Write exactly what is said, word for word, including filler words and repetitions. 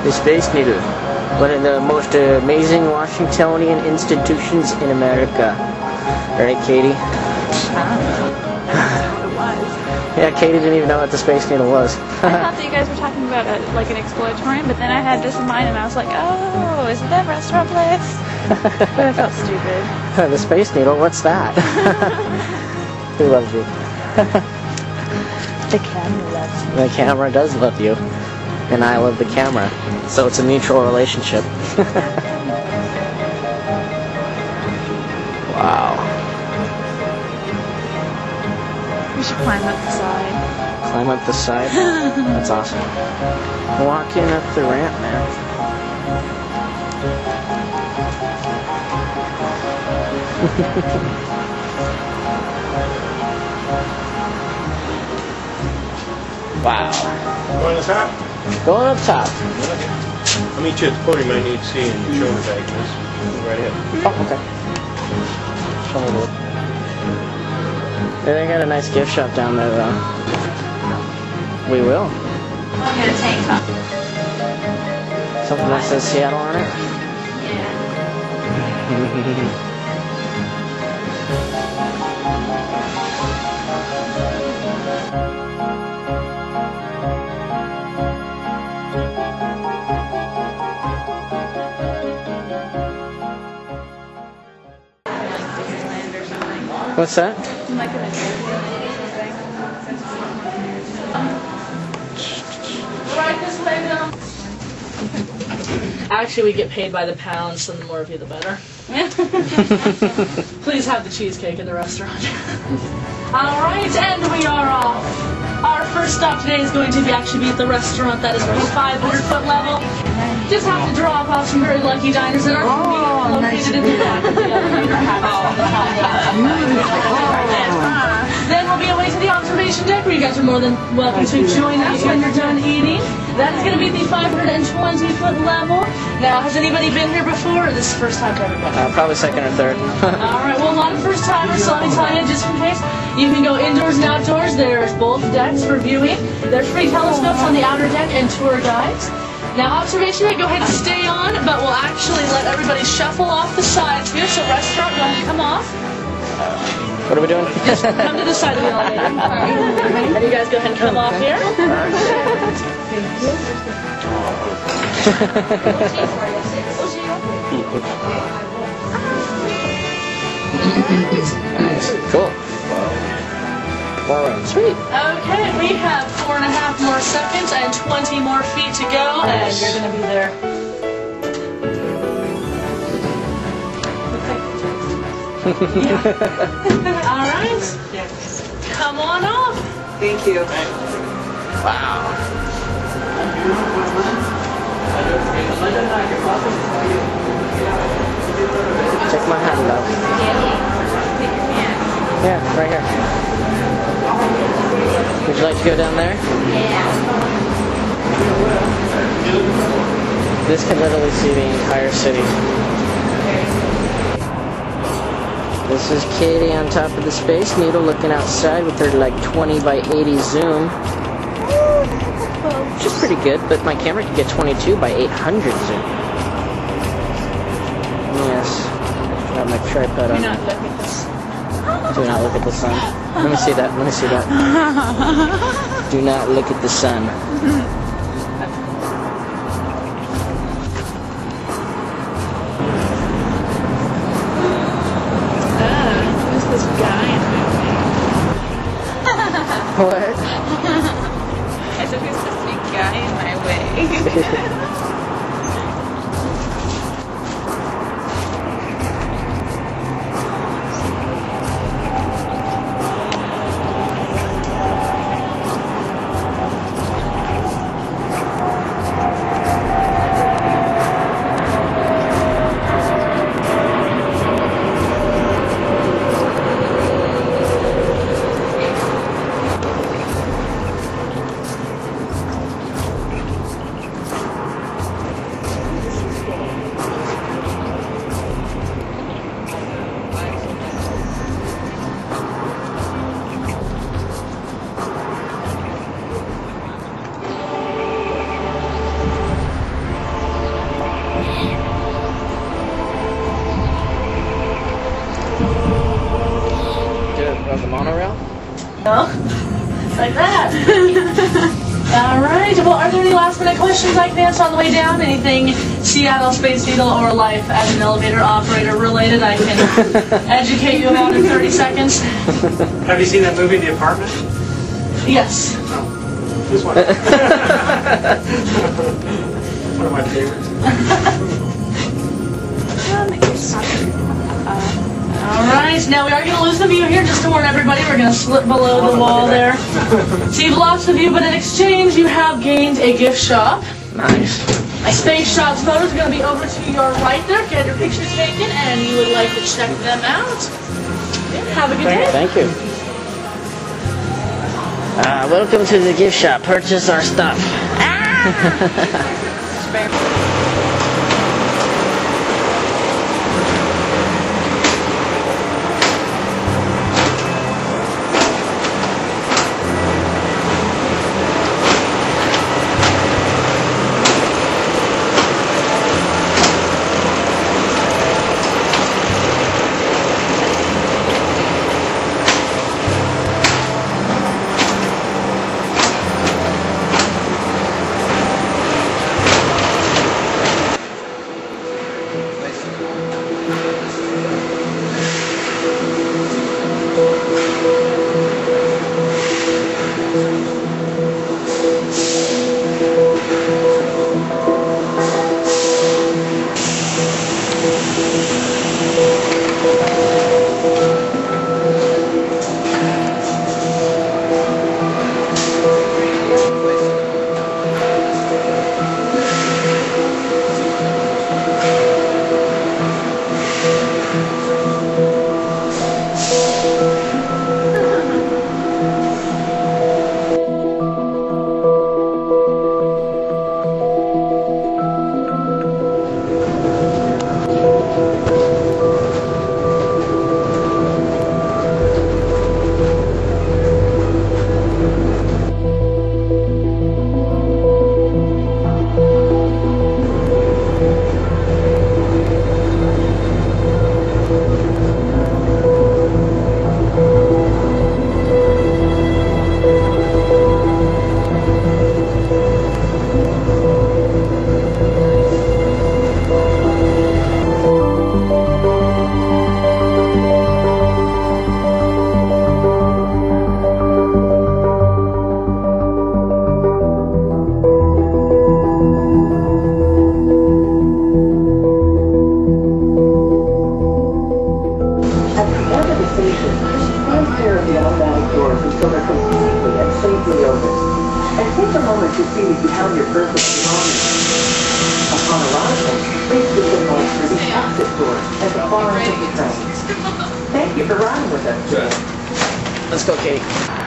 The Space Needle. One of the most amazing Washingtonian institutions in America. Right, Katie? Yeah, Katie didn't even know what the Space Needle was. I thought that you guys were talking about a, like an exploratorium, but then I had this in mind and I was like, oh, isn't that restaurant place? But I felt stupid. The Space Needle? What's that? Who loves you? The camera loves you. The camera does love you. And I love the camera. So it's a mutual relationship. Wow. We should climb up the side. Climb up the side? That's awesome. Walking up the ramp, man. Wow. Going up top? Going up top. I'll meet you at the podium. I need to see in your shoulder bag. Go right ahead. Oh, okay. Show me the... Yeah, they got a nice gift shop down there, though. We will. I'll get a tank top. Something that says Seattle on it? Yeah. What's that? Like an Right this way now. Actually, we get paid by the pound, so the more of you, the better. Please have the cheesecake in the restaurant. All right, and we are off. Our first stop today is going to be actually be at the restaurant that is pretty five hundred foot level. Just have to drop off some very lucky diners that are oh, located nice in the back of the elevator. Then we'll be away to the observation deck where you guys are more than welcome to join us when you're done eating. That is going to be the five hundred twenty foot level. Now, has anybody been here before, or this is the first time for everybody? Uh, probably second or third. Alright, well, a lot of first timers, so let me tell you, just in case, you can go indoors and outdoors. There's both decks for viewing. There's free telescopes on the outer deck and tour guides. Now, observation deck, go ahead and stay on, but we'll actually let everybody shuffle off the sides here, so restaurant, go ahead and come off. What are we doing? Just come to the side of the elevator. And you guys go ahead and come off here. Cool. Alright, sweet. Okay, we have four and a half more seconds and twenty more feet to go, and you're going to be there. All right. Come on off. Thank you. Wow. Check my hand out. Yeah, right here. Would you like to go down there? Yeah. This can literally see the entire city. This is Katie on top of the Space Needle looking outside with her like twenty by eighty zoom. Which is pretty good, but my camera can get twenty-two by eight hundred zoom. Yes. I have my tripod on. Do not look at this. Do not look at the sun. Let me see that. Let me see that. Do not look at the sun. This guy in my way. What? I said there's supposed to be a guy in my way. of the monorail? No? Like that. Alright, well, are there any last minute questions I can answer on the way down? Anything Seattle Space Needle or life as an elevator operator related I can educate you about in thirty seconds? Have you seen that movie, The Apartment? Yes. Oh, this one. One of my favorites. Alright, now we are going to lose the view here, just to warn everybody, we're going to slip below the wall there. So you've lost the view, but in exchange you have gained a gift shop. Nice. My Space Shots photos are going to be over to your right there, get your pictures taken, and you would like to check them out. Yeah, have a good day. Thank you. Uh, welcome to the gift shop. Purchase our stuff. To see if you have your personal belongings. Upon arrival, please be signaled through the exit door at the far end of the train. Thank you for riding with us today. Let's go, Katie.